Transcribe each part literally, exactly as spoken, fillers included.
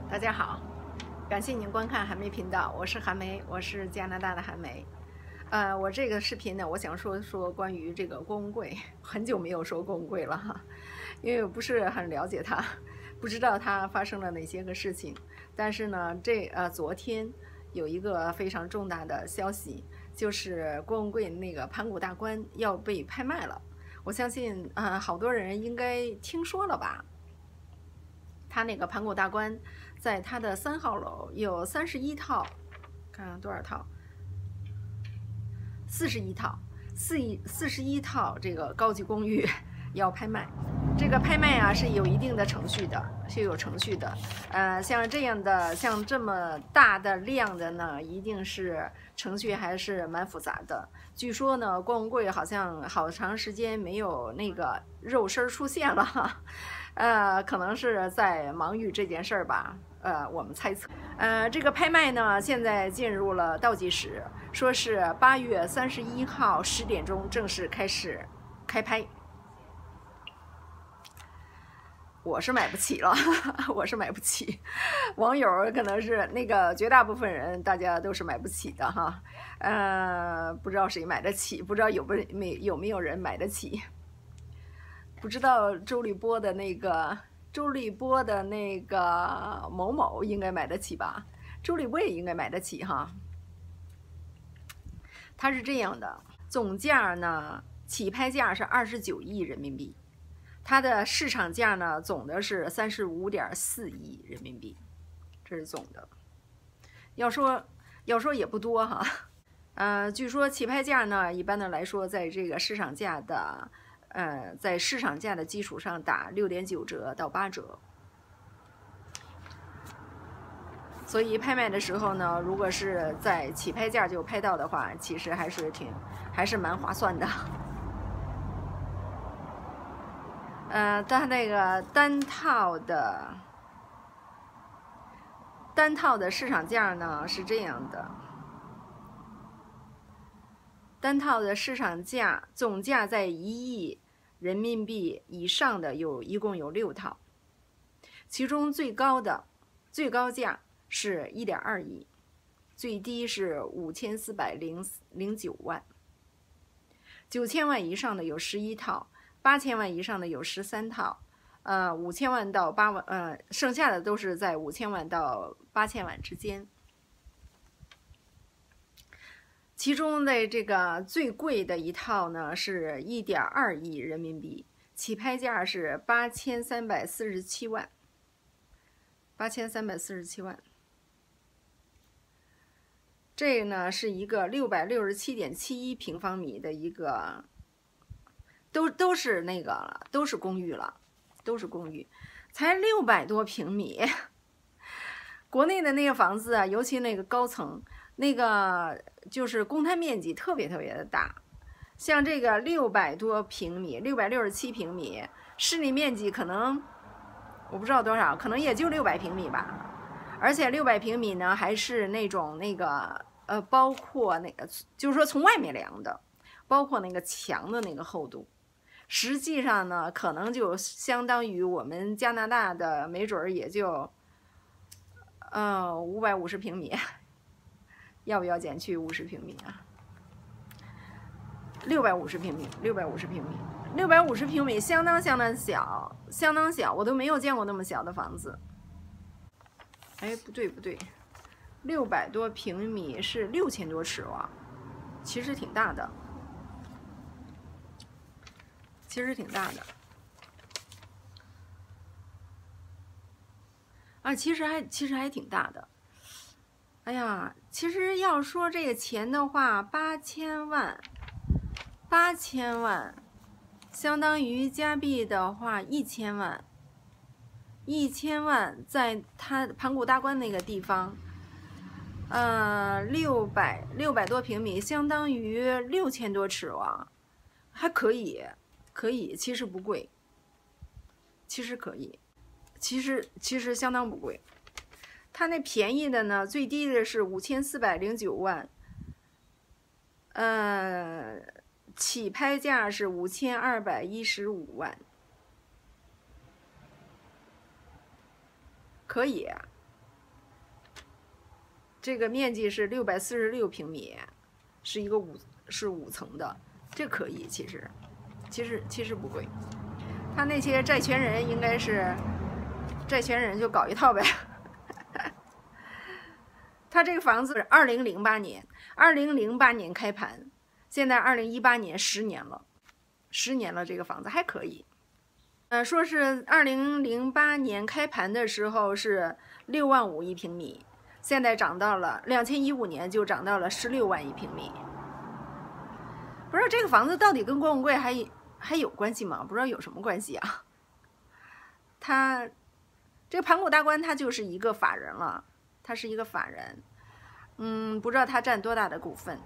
大家好，感谢您观看韩梅频道，我是韩梅，我是加拿大的韩梅。呃，我这个视频呢，我想说说关于这个郭文贵，很久没有说郭文贵了哈，因为我不是很了解他，不知道他发生了哪些个事情。但是呢，这呃昨天有一个非常重大的消息，就是郭文贵那个盘古大观要被拍卖了。我相信啊、呃，好多人应该听说了吧？他那个盘古大观，在他的三号楼有三十一套，看看多少套，四十一套，四一四十一套这个高级公寓要拍卖。这个拍卖啊是有一定的程序的，是有程序的。呃，像这样的，像这么大的量的呢，一定是程序还是蛮复杂的。据说呢，郭文贵好像好长时间没有那个肉身出现了哈。呃，可能是在忙于这件事儿吧，呃，我们猜测。呃，这个拍卖呢，现在进入了倒计时，说是八月三十一号十点钟正式开始开拍。我是买不起了，我是买不起。网友可能是那个绝大部分人，大家都是买不起的哈。呃，不知道谁买得起，不知道有不没有没有人买得起。不知道周立波的那个周立波的那个某某应该买得起吧？周立波也应该买得起哈。它是这样的，总价呢，起拍价是二十九亿人民币，它的市场价呢，总的是三十五点四亿人民币，这是总的。要说要说也不多哈，呃，据说起拍价呢，一般的来说，在这个市场价的。呃，在市场价的基础上打六点九折到八折，所以拍卖的时候呢，如果是在起拍价就拍到的话，其实还是挺还是蛮划算的。呃，它那个单套的单套的市场价呢是这样的。单套的市场价总价在一亿人民币以上的有一共有六套，其中最高的最高价是一点二亿，最低是五千四百零零九万。九千万以上的有十一套，八千万以上的有十三套，呃，五千万到八万，呃，剩下的都是在五千万到八千万之间。其中的这个最贵的一套呢是一点二亿人民币，起拍价是八千三百四十七万，八千三百四十七万。这呢是一个六百六十七点七一平方米的一个，都都是那个了，都是公寓了，都是公寓，才六百多平米。国内的那个房子啊，尤其那个高层。那个就是公摊面积特别特别的大，像这个六百多平米，六百六十七平米，室内面积可能我不知道多少，可能也就六百平米吧。而且六百平米呢，还是那种那个呃，包括那个就是说从外面量的，包括那个墙的那个厚度，实际上呢，可能就相当于我们加拿大的，没准儿也就呃五百五十平米。要不要减去五十平米啊？六百五十平米，六百五十平米，六百五十平米，相当相当小，相当小，我都没有见过那么小的房子。哎，不对不对，六百多平米是六千多尺哇，其实挺大的，其实挺大的。啊，其实还其实还挺大的。哎呀，其实要说这个钱的话，八千万，八千万，相当于加币的话一千万，一千万在它盘古大观那个地方，呃，六百六百多平米，相当于六千多尺哇，还可以，可以，其实不贵，其实可以，其实其实相当不贵。它那便宜的呢，最低的是五千四百零九万，呃，起拍价是五千二百一十五万，可以， 这个面积是六百四十六平米，是一个五是五层的，这可以，其实其实其实不贵。他那些债权人应该是债权人就搞一套呗。他这个房子是二零零八年，二零零八年开盘，现在二零一八年十年了，十年了，这个房子还可以。呃，说是二零零八年开盘的时候是六万五一平米，现在涨到了两千一五年就涨到了十六万一平米。不知道这个房子到底跟郭文贵还还有关系吗？不知道有什么关系啊？他这个盘古大观他就是一个法人了。他是一个法人，嗯，不知道他占多大的股份。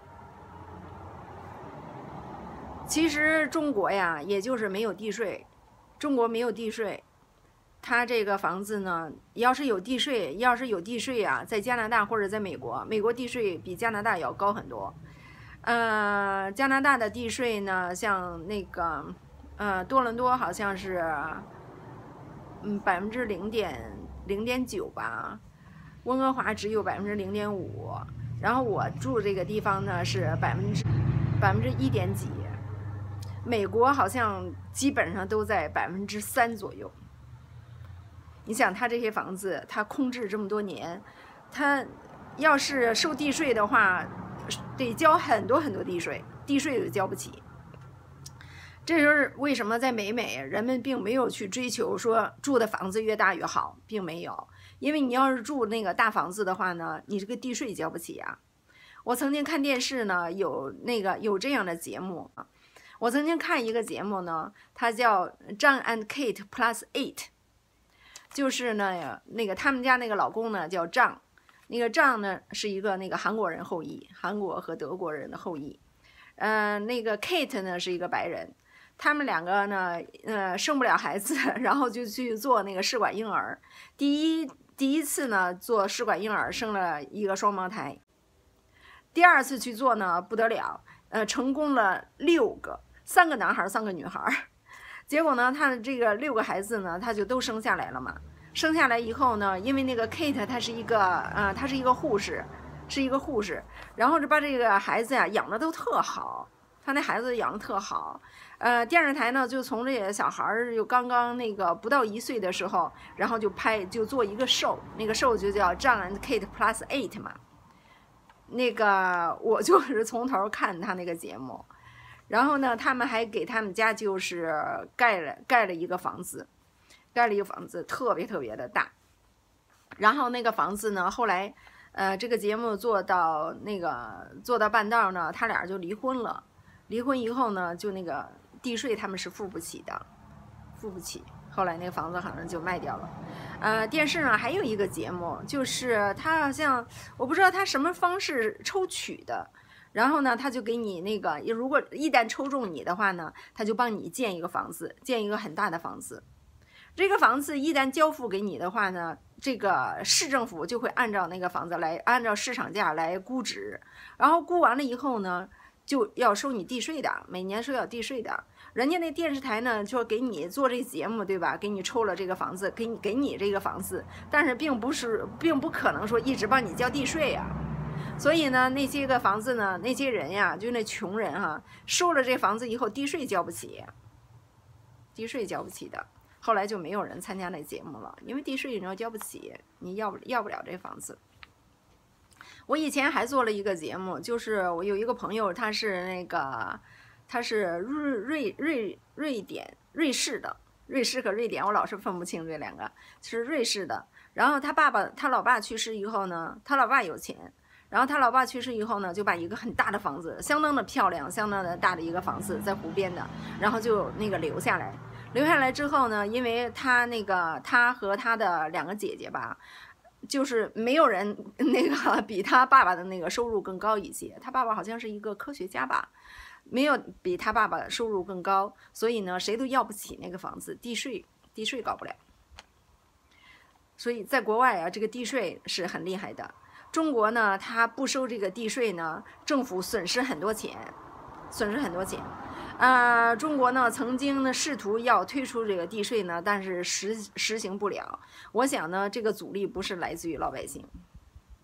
其实中国呀，也就是没有地税，中国没有地税。他这个房子呢，要是有地税，要是有地税啊，在加拿大或者在美国，美国地税比加拿大要高很多。呃，加拿大的地税呢，像那个呃多伦多好像是嗯百分之零点零点九吧。温哥华只有百分之零点五，然后我住这个地方呢是百分之百分之一点几，美国好像基本上都在百分之三左右。你想他这些房子，他空置这么多年，他要是收地税的话，得交很多很多地税，地税都交不起。这就是为什么在北美人们并没有去追求说住的房子越大越好，并没有。因为你要是住那个大房子的话呢，你这个地税交不起啊。我曾经看电视呢，有那个有这样的节目啊。我曾经看一个节目呢，它叫 John and Kate Plus Eight， 就是呢那个他们家那个老公呢叫张，那个张呢是一个那个韩国人后裔，韩国和德国人的后裔。呃，那个 Kate 呢是一个白人。他们两个呢，呃，生不了孩子，然后就去做那个试管婴儿。第一第一次呢，做试管婴儿生了一个双胞胎。第二次去做呢，不得了，呃，成功了六个，三个男孩，三个女孩。结果呢，他的这个六个孩子呢，他就都生下来了嘛。生下来以后呢，因为那个 Kate 她是一个，呃，她是一个护士，是一个护士，然后就把这个孩子呀养的都特好。他那孩子养的特好，呃，电视台呢就从这个小孩儿就刚刚那个不到一岁的时候，然后就拍就做一个 show， 那个 show 就叫 John and Kate Plus Eight 嘛。那个我就是从头看他那个节目，然后呢，他们还给他们家就是盖了盖了一个房子，盖了一个房子特别特别的大。然后那个房子呢，后来呃这个节目做到那个做到半道呢，他俩就离婚了。离婚以后呢，就那个地税他们是付不起的，付不起。后来那个房子好像就卖掉了。呃，电视上还有一个节目，就是他好像我不知道他什么方式抽取的，然后呢，他就给你那个，如果一旦抽中你的话呢，他就帮你建一个房子，建一个很大的房子。这个房子一旦交付给你的话呢，这个市政府就会按照那个房子来，按照市场价来估值，然后估完了以后呢，就要收你地税的，每年收要地税的。人家那电视台呢，就给你做这节目，对吧？给你抽了这个房子，给你给你这个房子，但是并不是，并不可能说一直帮你交地税呀。所以呢，那些个房子呢，那些人呀，就那穷人哈，收了这房子以后，地税交不起，地税交不起的。后来就没有人参加那节目了，因为地税你要交不起，你要不要不了这房子。我以前还做了一个节目，就是我有一个朋友，他是那个他是瑞瑞瑞瑞典瑞士的，瑞士和瑞典我老是分不清这两个，是瑞士的。然后他爸爸他老爸去世以后呢，他老爸有钱，然后他老爸去世以后呢，就把一个很大的房子，相当的漂亮，相当的大的一个房子在湖边的，然后就那个留下来。留下来之后呢，因为他那个他和他的两个姐姐吧，就是没有人那个比他爸爸的那个收入更高一些。他爸爸好像是一个科学家吧，没有比他爸爸收入更高，所以呢，谁都要不起那个房子，地税地税搞不了。所以在国外啊，这个地税是很厉害的。中国呢，他不收这个地税呢，政府损失很多钱，损失很多钱。呃，中国呢曾经呢试图要推出这个地税呢，但是实实行不了。我想呢，这个阻力不是来自于老百姓，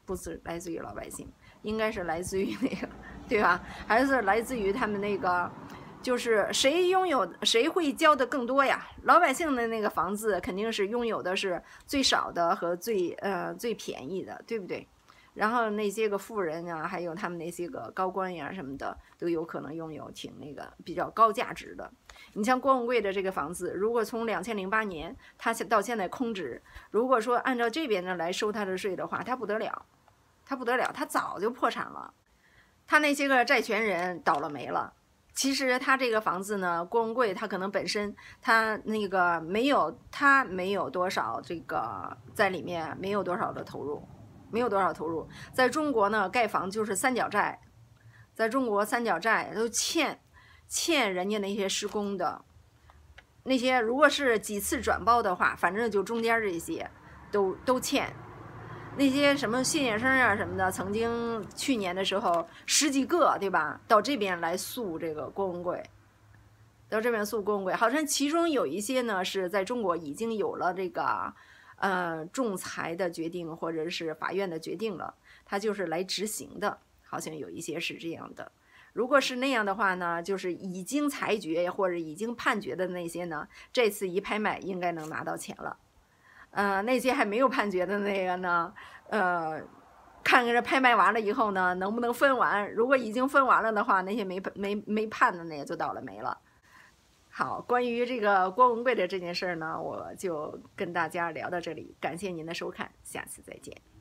不是来自于老百姓，应该是来自于那个，对吧？还是来自于他们那个，就是谁拥有谁会交的更多呀？老百姓的那个房子肯定是拥有的是最少的和最呃最便宜的，对不对？然后那些个富人啊，还有他们那些个高官呀什么的，都有可能拥有挺那个比较高价值的。你像郭文贵的这个房子，如果从两千零八年他到现在空置，如果说按照这边的来收他的税的话，他不得了，他不得了，他早就破产了，他那些个债权人倒了霉了。其实他这个房子呢，郭文贵他可能本身他那个没有他没有多少这个在里面没有多少的投入。没有多少投入，在中国呢，盖房就是三角债，在中国三角债都欠欠人家那些施工的，那些如果是几次转包的话，反正就中间这些都都欠。那些什么谢先生啊什么的，曾经去年的时候十几个，对吧？到这边来诉这个郭文贵，到这边诉郭文贵，好像其中有一些呢是在中国已经有了这个。呃，仲裁的决定或者是法院的决定了，他就是来执行的，好像有一些是这样的。如果是那样的话呢，就是已经裁决或者已经判决的那些呢，这次一拍卖应该能拿到钱了。呃，那些还没有判决的那个呢，呃，看看这拍卖完了以后呢，能不能分完？如果已经分完了的话，那些没没没判的那个就倒了霉了。好，关于这个郭文贵的这件事呢，我就跟大家聊到这里，感谢您的收看，下次再见。